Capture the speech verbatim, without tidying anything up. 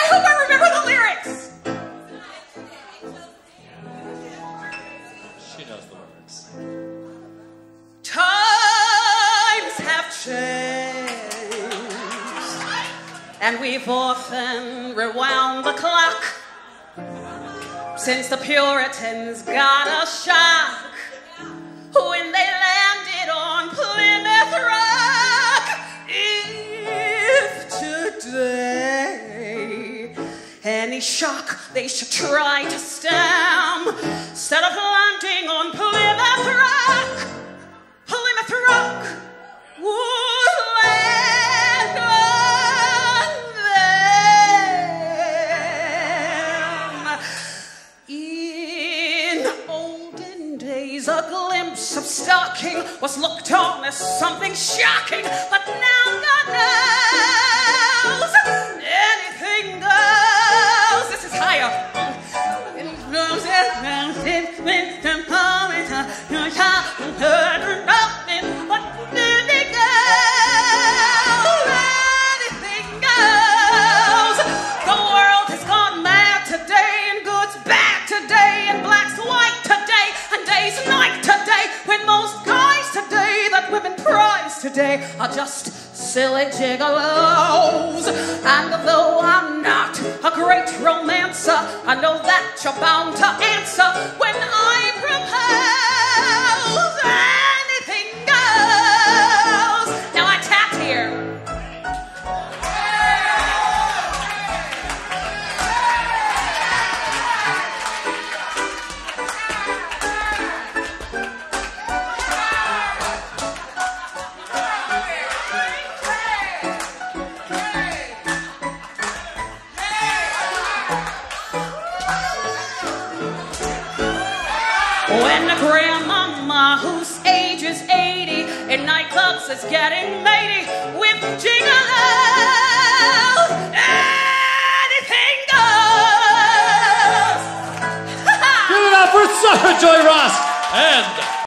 hope I remember the lyrics. She knows the lyrics. Times have changed, and we've often rewound the clock since the Puritans got a shock when they landed on Plymouth Rock. If today any shock they should try to stem, instead of landing on Plymouth Rock, Plymouth Rock would land on them. In olden days, a glimpse of stocking was looked on as something shocking, but now God knows anything goes. This is higher. Anything goes. The world has gone mad today, and good's bad today, and black's white today, and day's night today, when most guys today that women prize today are just silly gigolos. And though I'm not a great romancer, I know that you're bound to answer when I propose. Anything goes. Now I tapped here. When the grandmama, whose age is eighty, in nightclubs is getting matey with gigolos, anything goes. Give it up for Soara-Joye Ross and